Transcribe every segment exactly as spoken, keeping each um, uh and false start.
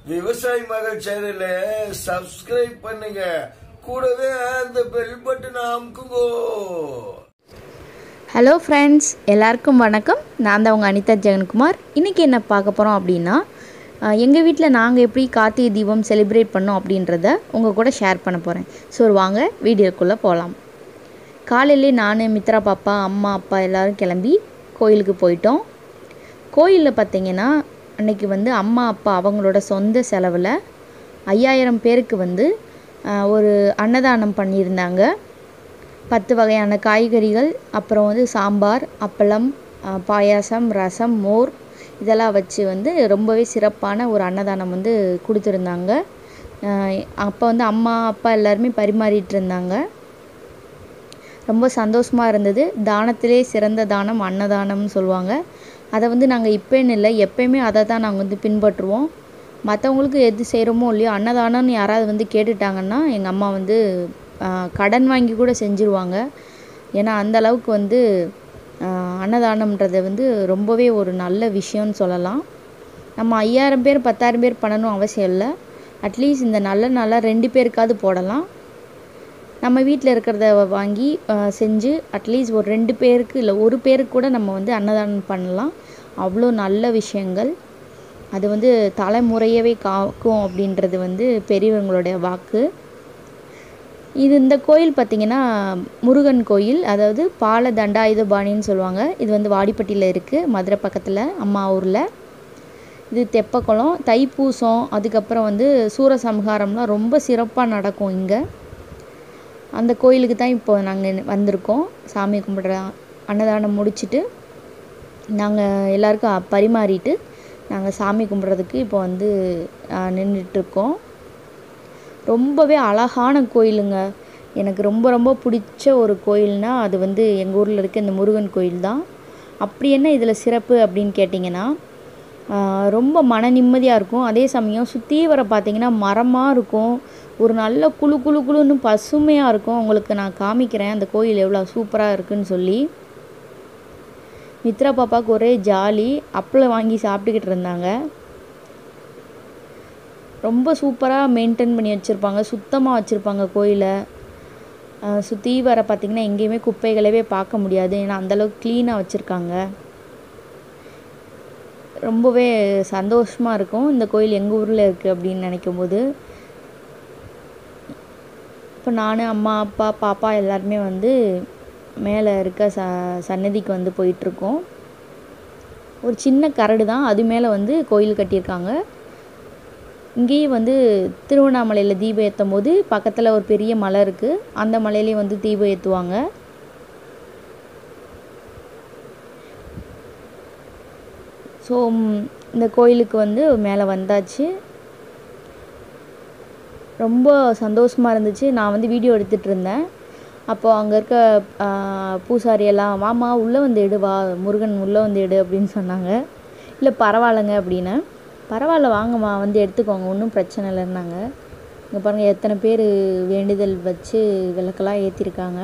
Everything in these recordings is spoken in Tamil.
விவசாயி மகள் சேனலை சப்ஸ்கிரைப் பண்ணுங்க, கூடவே அந்த பெல் பட்டனை அமுக்குங்கோ. ஹலோ ஃப்ரெண்ட்ஸ், எல்லாருக்கும் வணக்கம். நான் தான் உங்கள் அனிதா ஜெகன்குமார். இன்றைக்கி என்ன பார்க்க போகிறோம் அப்படின்னா, எங்கள் வீட்டில் நாங்கள் எப்படி கார்த்திகை தீபம் செலிப்ரேட் பண்ணோம் அப்படின்றத உங்கள் கூட ஷேர் பண்ண போகிறேன். ஸோ வாங்க வீடியோக்குள்ளே போகலாம். காலையிலே நான், மித்ரா பாப்பா, அம்மா அப்பா எல்லோரும் கிளம்பி கோயிலுக்கு போயிட்டோம். கோயிலில் பார்த்திங்கன்னா அன்றைக்கி வந்து அம்மா அப்பா அவங்களோட சொந்த செலவில் ஐயாயிரம் பேருக்கு வந்து ஒரு அன்னதானம் பண்ணியிருந்தாங்க. பத்து வகையான காய்கறிகள், அப்புறம் வந்து சாம்பார், அப்பளம், பாயாசம், ரசம், மோர் இதெல்லாம் வச்சு வந்து ரொம்பவே சிறப்பான ஒரு அன்னதானம் வந்து கொடுத்துருந்தாங்க. அப்போ வந்து அம்மா அப்பா எல்லாருமே பரிமாறிட்டு இருந்தாங்க. ரொம்ப சந்தோஷமாக இருந்தது. தானத்திலே சிறந்த தானம் அன்னதானம்னு சொல்லுவாங்க. அதை வந்து நாங்கள் இப்போன்னு இல்லை, எப்போயுமே அதை தான் நாங்கள் வந்து பின்பற்றுவோம். மற்றவங்களுக்கு எது செய்கிறோமோ இல்லையோ, அன்னதானம்னு யாராவது வந்து கேட்டுட்டாங்கன்னா எங்கள் அம்மா வந்து கடன் வாங்கி கூட செஞ்சுருவாங்க. ஏன்னா அந்தளவுக்கு வந்து அன்னதானம்ன்றதை வந்து ரொம்பவே ஒரு நல்ல விஷயம்னு சொல்லலாம். நம்ம ஐயாயிரம் பேர் பத்தாயிரம் பேர் பண்ணணும் அவசியம் இல்லை. அட்லீஸ்ட் இந்த நல்ல நாளாக ரெண்டு பேருக்காவது போடலாம். நம்ம வீட்டில் இருக்கிறத வாங்கி செஞ்சு அட்லீஸ்ட் ஒரு ரெண்டு பேருக்கு இல்லை ஒரு பேருக்கு கூட நம்ம வந்து அன்னதானம் பண்ணலாம். அவ்வளோ நல்ல விஷயங்கள். அது வந்து தலைமுறையவே காக்கும் அப்படின்றது வந்து பெரியவங்களுடைய வாக்கு. இது இந்த கோயில் பார்த்திங்கன்னா முருகன் கோயில், அதாவது பால தண்டாயுதபாணின்னு சொல்லுவாங்க. இது வந்து வாடிப்பட்டியில் இருக்குது, மதுரை பக்கத்தில், அம்மா ஊரில். இது தெப்பக்குளம். தைப்பூசம், அதுக்கப்புறம் வந்து சூரசம்ஹாரம்லாம் ரொம்ப சிறப்பாக நடக்கும் இங்கே. அந்த கோயிலுக்கு தான் இப்போ நாங்கள் வந்திருக்கோம். சாமி கும்பிட்ற அன்னதானம் முடிச்சுட்டு நாங்கள் எல்லாருக்கும் பரிமாறிட்டு நாங்கள் சாமி கும்பிட்றதுக்கு இப்போ வந்து நின்றுட்டுருக்கோம். ரொம்பவே அழகான கோயிலுங்க. எனக்கு ரொம்ப ரொம்ப பிடிச்ச ஒரு கோயில்னால் அது வந்து எங்கள் ஊரில் இருக்க இந்த முருகன் கோயில் தான். அப்படி என்ன இதில் சிறப்பு அப்படின்னு கேட்டிங்கன்னா, ரொம்ப மன நிம்மதியாக இருக்கும். அதே சமயம் சுற்றி வர பார்த்திங்கன்னா மரமாக இருக்கும். ஒரு நல்ல குழு குழு குழுன்னு பசுமையாக இருக்கும். உங்களுக்கு நான் காமிக்கிறேன் அந்த கோயில் எவ்வளோ சூப்பராக இருக்குதுன்னு சொல்லி. மித்ரா பாப்பாவுக்கு ஒரே ஜாலி. அப்பளம் வாங்கி சாப்பிட்டுக்கிட்டு இருந்தாங்க. ரொம்ப சூப்பராக மெயின்டைன் பண்ணி வச்சுருப்பாங்க, சுத்தமாக வச்சுருப்பாங்க கோயிலை. சுற்றி வர பார்த்திங்கன்னா எங்கேயுமே குப்பைகளவே பார்க்க முடியாது. ஏன்னா அந்தளவுக்கு க்ளீனாக வச்சுருக்காங்க. ரொம்பவே சந்தோஷமாக இருக்கும் இந்த கோயில் எங்கள் ஊரில் இருக்குது அப்படின்னு நினைக்கும் போது. இப்போ நான், அம்மா அப்பா பாப்பா எல்லாருமே வந்து மேலே இருக்க ச சன்னதிக்கு வந்து போயிட்டுருக்கோம். ஒரு சின்ன கரடு தான், அது மேலே வந்து கோயில் கட்டியிருக்காங்க. இங்கேயே வந்து திருவண்ணாமலையில் தீபம் ஏற்றும் போது பக்கத்தில் ஒரு பெரிய மலை இருக்குது, அந்த மலையிலேயே வந்து தீபம் ஏற்றுவாங்க. ஸோ இந்த கோயிலுக்கு வந்து மேலே வந்தாச்சு. ரொம்ப சந்தோஷமாக இருந்துச்சு. நான் வந்து வீடியோ எடுத்துகிட்டு இருந்தேன். அப்போது அங்கே இருக்க பூசாரியெல்லாம், வாமா உள்ளே வந்து எடுவா, முருகன் உள்ளே வந்து எடு அப்படின்னு சொன்னாங்க. இல்லை பரவாயில்லைங்க அப்படின்னு. பரவாயில்ல வாங்கம்மா வந்து எடுத்துக்கோங்க, ஒன்றும் பிரச்சனை இல்லைன்னாங்க. இங்கே பாருங்கள் எத்தனை பேர் வேண்டுதல் வச்சு விளக்கெல்லாம் ஏற்றிருக்காங்க.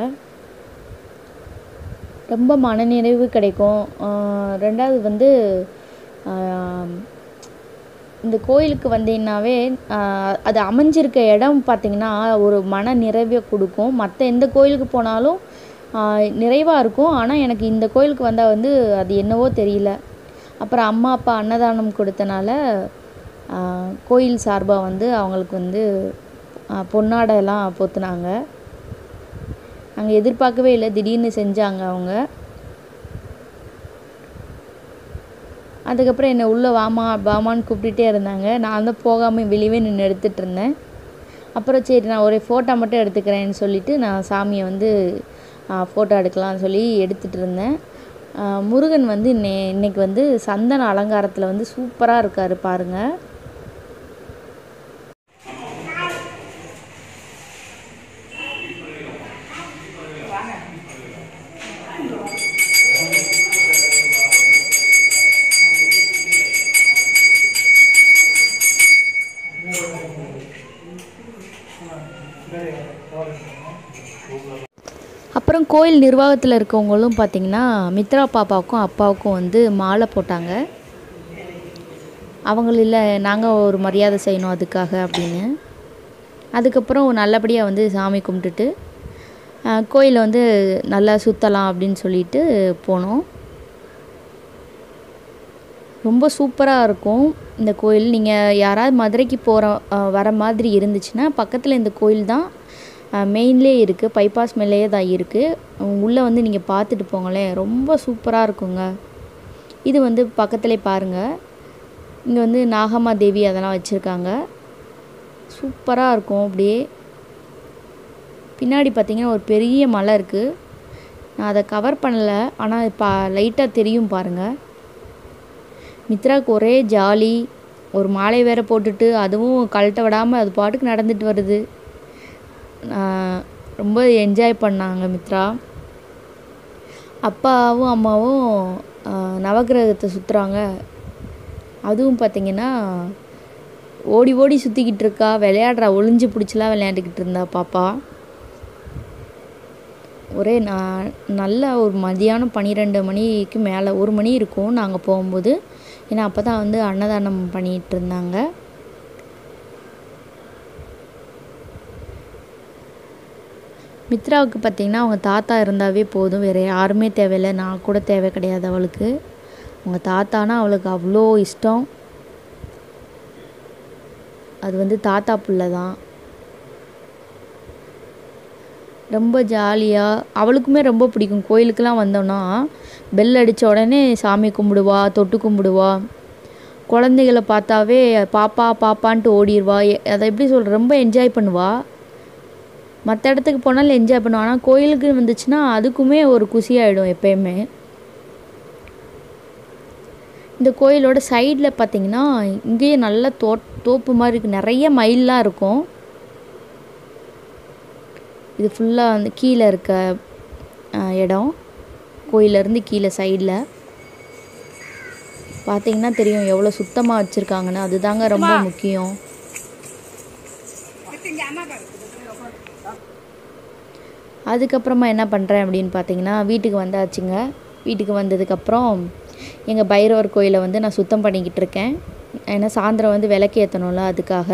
ரொம்ப மனநிறைவு கிடைக்கும். ரெண்டாவது வந்து இந்த கோயிலுக்கு வந்தீங்கன்னாவே அது அமைஞ்சிருக்க இடம் பார்த்திங்கன்னா ஒரு மன நிறைவை கொடுக்கும். மற்ற எந்த கோயிலுக்கு போனாலும் நிறைவாக இருக்கும். ஆனால் எனக்கு இந்த கோயிலுக்கு வந்தால் வந்து அது என்னவோ தெரியல. அப்புறம் அம்மா அப்பா அன்னதானம் கொடுத்தனால கோயில் சார்பாக வந்து அவங்களுக்கு வந்து பொன்னாடைலாம் போத்துனாங்க. நாங்கள் எதிர்பார்க்கவே இல்லை, திடீர்னு செஞ்சாங்க அவங்க. அதுக்கப்புறம் என்னை உள்ளே வாமா வாமான்னு கூப்பிட்டுட்டே இருந்தாங்க. நான் தான் போகாமல் வெளியே நின்று எடுத்துகிட்டு இருந்தேன். அப்புறம் சரி நான் ஒரு ஃபோட்டோ மட்டும் எடுத்துக்கிறேன்னு சொல்லிவிட்டு நான் சாமியை வந்து ஃபோட்டோ எடுக்கலாம்னு சொல்லி எடுத்துகிட்டு இருந்தேன். முருகன் வந்து இன்னை இன்னைக்கு வந்து சந்தன அலங்காரத்தில் வந்து சூப்பராக இருக்கார் பாருங்கள். அப்புறம் கோயில் நிர்வாகத்தில் இருக்கவங்களும் பார்த்திங்கன்னா மித்ரா பாப்பாவுக்கும் அப்பாவுக்கும் வந்து மாலை போட்டாங்க. அவங்கள இல்லை நாங்கள் ஒரு மரியாதை செய்யணும் அதுக்காக அப்படின்னு. அதுக்கப்புறம் நல்லபடியாக வந்து சாமி கும்பிட்டுட்டு கோயிலை வந்து நல்லா சுற்றலாம் அப்படின்னு சொல்லிட்டு போனோம். ரொம்ப சூப்பராக இருக்கும் இந்த கோயில். நீங்கள் யாராவது மதுரைக்கு போகிற வர மாதிரி இருந்துச்சுன்னா பக்கத்தில் இந்த கோயில் தான் மெயின்லேயே இருக்குது, பைபாஸ் மேலேயே தான் இருக்குது. உள்ளே வந்து நீங்கள் பார்த்துட்டு போங்களேன், ரொம்ப சூப்பராக இருக்குங்க. இது வந்து பக்கத்துலேயே பாருங்கள், இங்கே வந்து நாகம்மா தேவி அதெல்லாம் வச்சுருக்காங்க, சூப்பராக இருக்கும். அப்படியே பின்னாடி பார்த்திங்கன்னா ஒரு பெரிய மலை இருக்குது. நான் அதை கவர் பண்ணலை, ஆனால் பா லைட்டாக தெரியும் பாருங்கள். மித்ராவுக்கு ஒரே ஜாலி, ஒரு மாலை வேற போட்டுட்டு அதுவும் கழட்ட விடாமல் அது பாட்டுக்கு நடந்துட்டு வருது. ரொம்ப என்ஜாய் பண்ணாங்க மித்ரா. அப்பாவும் அம்மாவும் நவகிரகத்தை சுற்றுறாங்க. அதுவும் பார்த்திங்கன்னா ஓடி ஓடி சுற்றிக்கிட்டு இருக்கா, விளையாடுறா, ஒளிஞ்சு பிடிச்சலாம் விளையாண்டுக்கிட்டு இருந்தா பாப்பா. ஒரே நான் நல்ல ஒரு மதியானம் பன்னிரெண்டு மணிக்கு மேலே ஒரு மணி இருக்கும் நாங்கள் போகும்போது. ஏன்னா அப்போ தான் வந்து அன்னதானம் பண்ணிகிட்டு இருந்தாங்க. மித்ராவுக்கு பார்த்திங்கன்னா அவங்க தாத்தா இருந்தாவே போதும், வேறு யாருமே தேவையில்லை, நான் கூட தேவை கிடையாது அவளுக்கு. அவங்க தாத்தானா அவளுக்கு அவ்வளோ இஷ்டம். அது வந்து தாத்தா பிள்ளை தான். ரொம்ப ஜாலியாக அவளுக்குமே ரொம்ப பிடிக்கும். கோயிலுக்கெலாம் வந்தோன்னா பெல் அடித்த உடனே சாமி கும்பிடுவா, தொட்டு கும்பிடுவா. குழந்தைகளை பார்த்தாவே பாப்பா பாப்பான்ட்டு ஓடிடுவா. அதை எப்படி சொல்கிற, ரொம்ப என்ஜாய் பண்ணுவா. மற்ற இடத்துக்கு போனாலும் என்ஜாய் பண்ணுவா, ஆனால் கோயிலுக்கு வந்துச்சுன்னா அதுக்குமே ஒரு குஷியாகிடும் எப்பயுமே. இந்த கோயிலோட சைடில் பார்த்திங்கன்னா இங்கேயே நல்ல தோ தோப்பு மாதிரி இருக்குது, நிறைய மயிலெலாம் இருக்கும். இது ஃபுல்லாக வந்து கீழே இருக்க இடம், கோயிலேருந்து கீழே சைடில் பார்த்திங்கன்னா தெரியும் எவ்வளோ சுத்தமாக வச்சுருக்காங்கன்னு. அதுதாங்க ரொம்ப முக்கியம். அதுக்கப்புறமா என்ன பண்ணுறேன் அப்படின்னு பார்த்தீங்கன்னா வீட்டுக்கு வந்தாச்சுங்க. வீட்டுக்கு வந்ததுக்கப்புறம் எங்கள் பைரவர் கோயிலை வந்து நான் சுத்தம் பண்ணிக்கிட்டு இருக்கேன். ஏன்னா சாயந்தரம் வந்து விளக்கு ஏற்றணும்ல, அதுக்காக.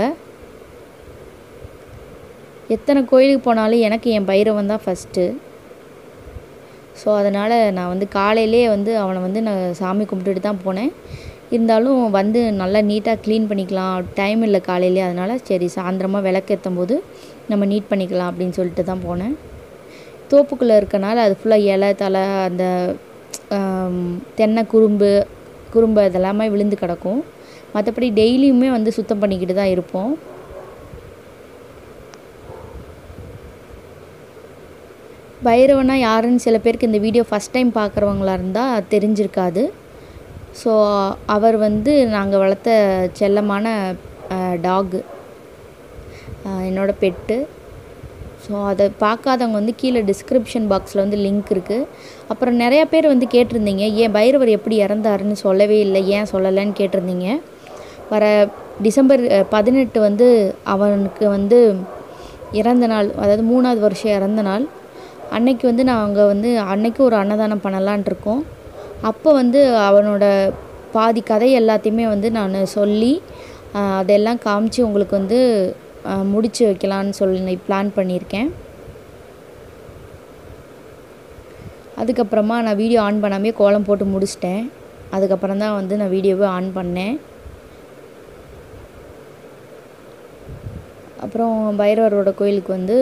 எத்தனை கோயிலுக்கு போனாலும் எனக்கு என் பைரவன் தான் ஃபஸ்ட்டு. ஸோ அதனால் நான் வந்து காலையிலே வந்து அவனை வந்து நான் சாமி கும்பிட்டுட்டு தான் போனேன். இருந்தாலும் வந்து நல்லா நீட்டாக க்ளீன் பண்ணிக்கலாம், டைம் இல்லை காலையிலே. அதனால் சரி சாயந்தரமாக விளக்கு ஏற்றும் போது நம்ம நீட் பண்ணிக்கலாம் அப்படின்னு சொல்லிட்டு தான் போனேன். தோப்புக்குள்ளே இருக்கனால அது ஃபுல்லாக இலை தலை அந்த தென்னை குறும்பு குறும்பு அதெல்லாமே விழுந்து கிடக்கும். மற்றபடி டெய்லியுமே வந்து சுத்தம் பண்ணிக்கிட்டு தான் இருப்போம். பைரவனா யாருன்னு சில பேருக்கு இந்த வீடியோ ஃபஸ்ட் டைம் பார்க்குறவங்களா இருந்தால் தெரிஞ்சிருக்காது. ஸோ அவர் வந்து நாங்கள் வளர்த்த செல்லமான டாகு, என்னோடய பெட்டு. ஸோ அதை பார்க்காதவங்க வந்து கீழே டிஸ்கிரிப்ஷன் பாக்ஸில் வந்து லிங்க் இருக்குது. அப்புறம் நிறையா பேர் வந்து கேட்டிருந்தீங்க, ஏன் பைரவர் எப்படி இறந்தாருன்னு சொல்லவே இல்லை, ஏன் சொல்லலைன்னு கேட்டிருந்தீங்க. வர டிசம்பர் பதினெட்டு வந்து அவனுக்கு வந்து இறந்த நாள், அதாவது மூணாவது வருஷம் இறந்த நாள். அன்னைக்கு வந்து நாங்கள் வந்து அன்னைக்கு ஒரு அன்னதானம் பண்ணலான் இருக்கோம். அப்போ வந்து அவனோட பாதி கதை எல்லாத்தையுமே வந்து நான் சொல்லி அதெல்லாம் காமிச்சு உங்களுக்கு வந்து முடிச்சு வைக்கலான்னு சொல்லி பிளான் பண்ணியிருக்கேன். அதுக்கப்புறமா நான் வீடியோ ஆன் பண்ணாமே கோலம் போட்டு முடிச்சிட்டேன். அதுக்கப்புறம் தான் வந்து நான் வீடியோவை ஆன் பண்ணேன். அப்புறம் பைரவரோட கோயிலுக்கு வந்து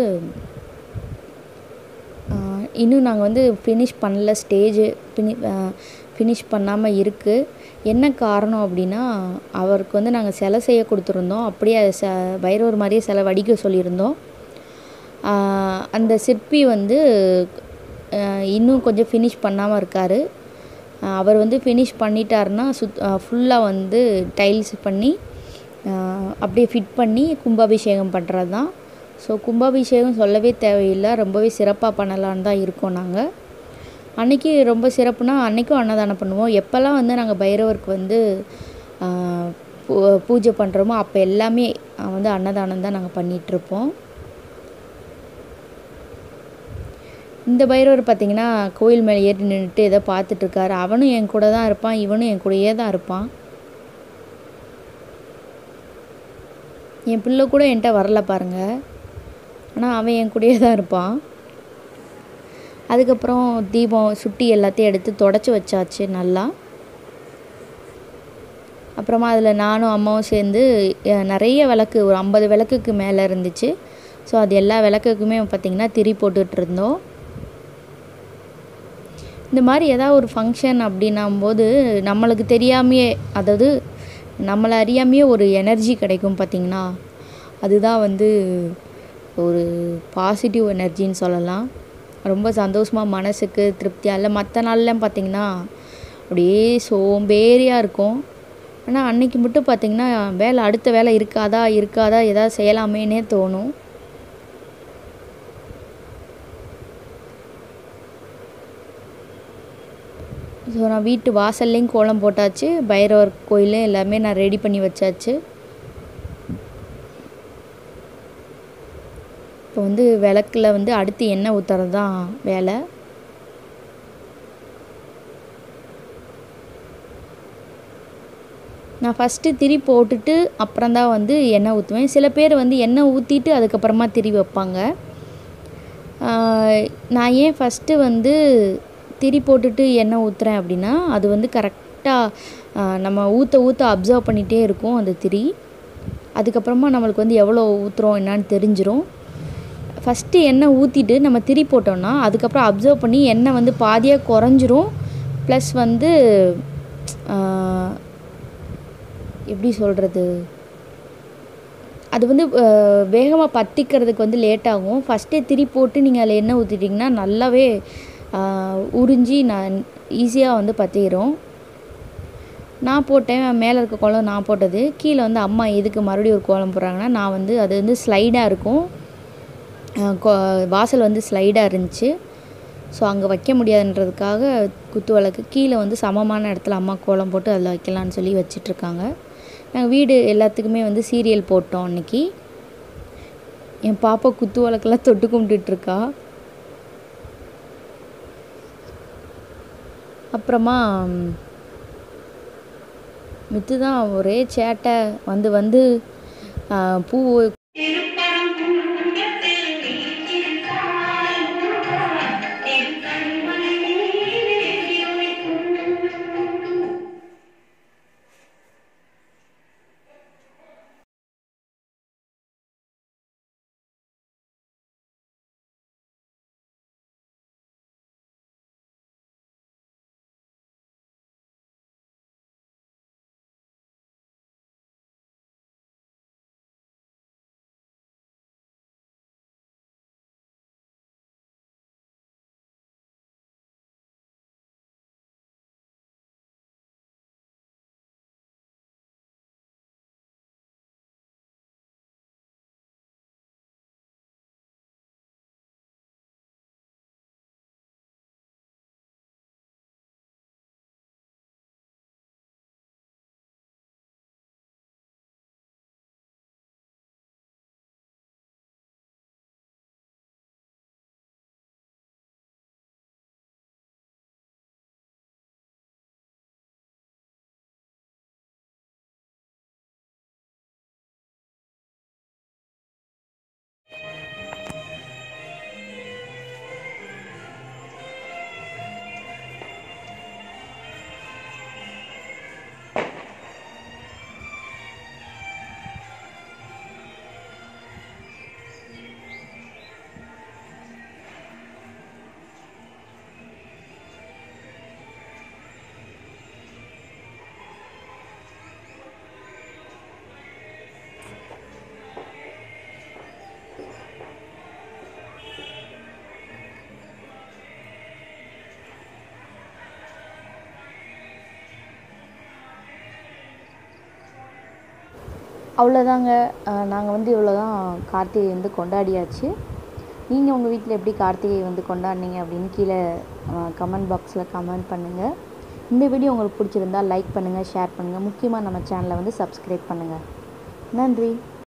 இன்னும் நாங்கள் வந்து ஃபினிஷ் பண்ணல, ஸ்டேஜு ஃபினி ஃபினிஷ் பண்ணாமல் இருக்குது. என்ன காரணம் அப்படின்னா அவருக்கு வந்து நாங்கள் சிலை செய்ய கொடுத்துருந்தோம். அப்படியே ச பைரவர் மாதிரியே சிலை வடிக்க சொல்லியிருந்தோம். அந்த சிற்பி வந்து இன்னும் கொஞ்சம் ஃபினிஷ் பண்ணாமல் இருக்கார். அவர் வந்து ஃபினிஷ் பண்ணிட்டாருன்னா சுத் ஃபுல்லாக வந்து டைல்ஸ் பண்ணி அப்படியே ஃபிட் பண்ணி கும்பாபிஷேகம் பண்ணுறது தான். ஸோ கும்பாபிஷேகம் சொல்லவே தேவையில்லை, ரொம்பவே சிறப்பாக பண்ணலான்னு தான் இருக்கோம் நாங்கள். அன்றைக்கி ரொம்ப சிறப்புனா அன்றைக்கும் அன்னதானம் பண்ணுவோம். எப்போல்லாம் வந்து நாங்கள் பைரவருக்கு வந்து பூஜை பண்ணுறோமோ அப்போ எல்லாமே வந்து அன்னதானம் தான் நாங்கள் பண்ணிகிட்ருப்போம். இந்த பைரவர் பார்த்திங்கன்னா கோயில் மேலே ஏறி நின்றுட்டு ஏதோ பார்த்துட்ருக்காரு. அவனும் என் கூட தான் இருப்பான், இவனும் என் கூடயே தான் இருப்பான். என் பிள்ளை கூட என்கிட்ட வரல பாருங்கள், ஆனால் அவன் என் கூடயே தான் இருப்பான். அதுக்கப்புறம் தீபம் சுட்டி எல்லாத்தையும் எடுத்து தொடச்சி வச்சாச்சு நல்லா. அப்புறமா அதில் நானும் அம்மாவும் சேர்ந்து நிறைய விளக்கு, ஒரு ஐம்பது விளக்குக்கு மேலே இருந்துச்சு. ஸோ அது எல்லா விளக்குக்குமே பார்த்திங்கன்னா திரி போட்டுட்ருந்தோம். இந்த மாதிரி ஏதாவது ஒரு ஃபங்க்ஷன் அப்படின்னும்போது நம்மளுக்கு தெரியாமையே, அதாவது நம்மளை அறியாமையே ஒரு எனர்ஜி கிடைக்கும் பார்த்திங்கன்னா, அதுதான் வந்து ஒரு பாசிட்டிவ் எனர்ஜின்னு சொல்லலாம். ரொம்ப சந்தோஷமாக மனசுக்கு திருப்தியாக. இல்லை மற்ற நாள்லாம் பார்த்திங்கன்னா அப்படியே சோம்பேறியாக இருக்கும். ஆனால் அன்றைக்கி மட்டும் பார்த்திங்கன்னா வேலை, அடுத்த வேலை இருக்காதா இருக்காதா ஏதாவது செய்யலாமேனே தோணும். ஸோ நான் வீட்டு வாசல்லையும் கோலம் போட்டாச்சு, பைரவர் கோயில் எல்லாமே நான் ரெடி பண்ணி வச்சாச்சு. இப்போ வந்து விளக்கில் வந்து அடுத்து எண்ணெய் ஊற்றுறது தான் வேலை. நான் ஃபஸ்ட்டு திரி போட்டுட்டு அப்புறம்தான் வந்து எண்ணெய் ஊற்றுவேன். சில பேர் வந்து எண்ணெய் ஊற்றிட்டு அதுக்கப்புறமா திரி வைப்பாங்க. நான் ஏன் ஃபஸ்ட்டு வந்து திரி போட்டுட்டு எண்ணெய் ஊற்றுறேன் அப்படின்னா, அது வந்து கரெக்டாக நம்ம ஊற்ற ஊற்ற அப்சர்வ் பண்ணிகிட்டே இருக்கும் அந்த திரி. அதுக்கப்புறமா நம்மளுக்கு வந்து எவ்வளோ ஊற்றுறோம் என்னான்னு தெரிஞ்சிடும். ஃபஸ்ட்டு எண்ணெய் ஊற்றிட்டு நம்ம திரி போட்டோம்னா அதுக்கப்புறம் அப்சர்வ் பண்ணி எண்ணெய் வந்து பாதியாக குறைஞ்சிரும். ப்ளஸ் வந்து எப்படி சொல்கிறது, அது வந்து வேகமாக பற்றிக்கிறதுக்கு வந்து லேட் ஆகும். ஃபஸ்ட்டே திரி போட்டு நீங்கள் அதில் எண்ணெய் ஊற்றிட்டிங்கன்னா நல்லாவே உறிஞ்சி நான் ஈஸியாக வந்து பற்றிடும். நான் போட்டேன், மேலே இருக்க கோலம் நான் போட்டது. கீழே வந்து அம்மா எதுக்கு மறுபடியும் ஒரு கோலம் போடுறாங்கன்னா, நான் வந்து அது வந்து ஸ்லைடாக இருக்கும், வாசல் வந்து ஸ்லைடாக இருந்துச்சு. ஸோ அங்கே வைக்க முடியாதுன்றதுக்காக குத்து விளக்கு கீழே வந்து சமமான இடத்துல அம்மா கோலம் போட்டு அதில் வைக்கலான்னு சொல்லி வச்சிட்ருக்காங்க. நாங்கள் வீடு எல்லாத்துக்குமே வந்து சீரியல் போட்டோம் அன்றைக்கி. என் பாப்பா குத்து விளக்கெல்லாம் தொட்டு கும்பிட்டுட்ருக்கா. அப்புறமா மித்து தான் ஒரே சேட்டை, வந்து வந்து பூ அவ்வளோதாங்க. நாங்கள் வந்து இவ்வளோ தான் கார்த்திகை வந்து கொண்டாடியாச்சு. நீங்கள் உங்கள் வீட்டில் எப்படி கார்த்திகை வந்து கொண்டாடினீங்க அப்படின்னு கீழே கமெண்ட் பாக்ஸில் கமெண்ட் பண்ணுங்கள். இந்த வீடியோ உங்களுக்கு பிடிச்சிருந்தால் லைக் பண்ணுங்கள், ஷேர் பண்ணுங்கள். முக்கியமாக நம்ம சேனலை வந்து சப்ஸ்கிரைப் பண்ணுங்கள். நன்றி.